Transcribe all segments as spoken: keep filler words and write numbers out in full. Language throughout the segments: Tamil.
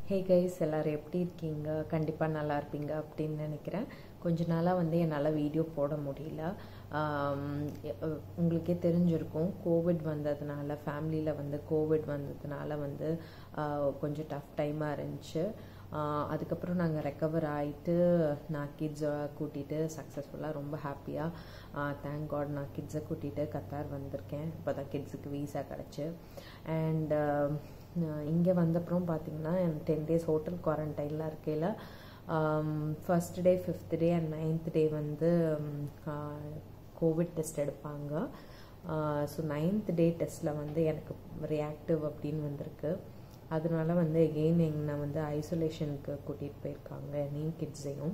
ஹே கைஸ், எல்லோரும் எப்படி இருக்கீங்க? கண்டிப்பாக நல்லா இருப்பீங்க அப்படின்னு நினைக்கிறேன். கொஞ்ச நாளாக வந்து என்னால் வீடியோ போட முடியல. உங்களுக்கே தெரிஞ்சிருக்கும், கோவிட் வந்ததுனால ஃபேமிலியில் வந்து கோவிட் வந்ததுனால வந்து கொஞ்சம் டஃப் டைமாக இருந்துச்சு. அதுக்கப்புறம் நாங்கள் ரெக்கவர் ஆகிட்டு நான் கிட்ஸை கூட்டிகிட்டு சக்ஸஸ்ஃபுல்லாக ரொம்ப ஹாப்பியாக தேங்க் காட் நான் கிட்ஸை கூட்டிகிட்டு கத்தார் வந்திருக்கேன். இப்போ தான் கிட்ஸுக்கு வீசா கிடச்சி. அண்ட் இங்கே வந்தப்புறம் பார்த்திங்கன்னா டென் டேஸ் ஹோட்டல் குவாரண்டைனில் இருக்கையில் first day fifth day and ninth day வந்து கோவிட் டெஸ்ட் எடுப்பாங்க. ஸோ நைன்த் டே டெஸ்ட்டில் வந்து எனக்கு ரியாக்டிவ் அப்படின்னு வந்திருக்கு. அதனால வந்து எகெயின் என்னை வந்து ஐசோலேஷனுக்கு கூட்டிகிட்டு போயிருக்காங்க, என்னையும் கிட்ஸையும்.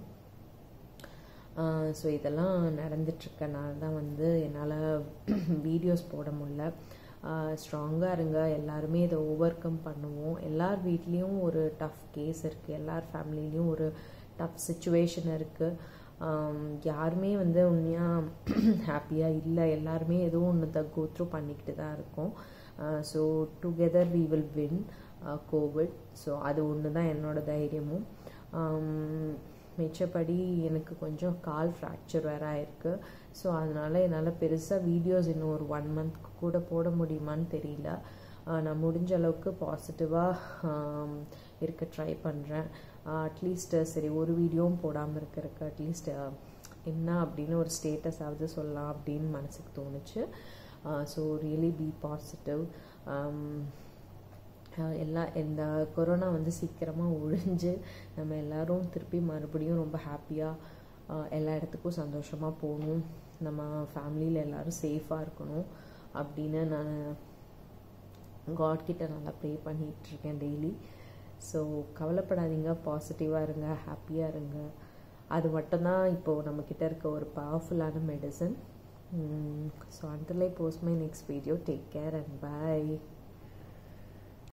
ஸோ இதெல்லாம் நடந்துட்டுருக்கனால தான் வந்து என்னால் வீடியோஸ் போட முடியல. ஸ்ட்ராங்காக இருங்க, எல்லாருமே இதை ஓவர் கம் பண்ணுவோம். எல்லார் வீட்லேயும் ஒரு டஃப் கேஸ் இருக்குது, எல்லார் ஃபேமிலிலையும் ஒரு டஃப் சுச்சுவேஷன் இருக்குது. யாருமே வந்து உண்மையாக ஹாப்பியாக இல்லை, எல்லாருமே ஏதோ ஒன்று தான் கோ த்ரூ பண்ணிக்கிட்டு தான் இருக்கோம். So together we will win Covid. So அது ஒன்று தான் என்னோட தைரியமும். மிச்சப்படி எனக்கு கொஞ்சம் கால் ஃப்ராக்சர் வேறு ஆயிருக்கு. ஸோ அதனால் என்னால் பெருசாக வீடியோஸ் இன்னும் ஒரு ஒன் மந்த்க்கு கூட போட முடியுமான்னு தெரியல. நான் முடிஞ்ச அளவுக்கு பாசிட்டிவாக இருக்க ட்ரை பண்ணுறேன். அட்லீஸ்ட்டு சரி ஒரு வீடியோவும் போடாமல் இருக்கிறதுக்கு அட்லீஸ்ட் என்ன அப்படின்னு ஒரு ஸ்டேட்டஸ் ஆகுது சொல்லலாம் அப்படின்னு மனசுக்கு தோணுச்சு. So really be positive. எல்லா இந்த கொரோனா வந்து சீக்கிரமாக ஒழிஞ்சு நம்ம எல்லோரும் திருப்பி மறுபடியும் ரொம்ப ஹாப்பியாக எல்லா இடத்துக்கும் சந்தோஷமாக போகணும், நம்ம ஃபேமிலியில் எல்லோரும் சேஃபாக இருக்கணும் அப்படின்னு நான் காட்கிட்ட நல்லா ப்ரே பண்ணிகிட்ருக்கேன் டெய்லி. ஸோ கவலைப்படாதீங்க, பாசிட்டிவாக இருங்க, ஹாப்பியாக இருங்க. அது மட்டும்தான் இப்போது நம்மக்கிட்ட இருக்க ஒரு பவர்ஃபுல்லான medicine. So until I post my next video, take care and bye.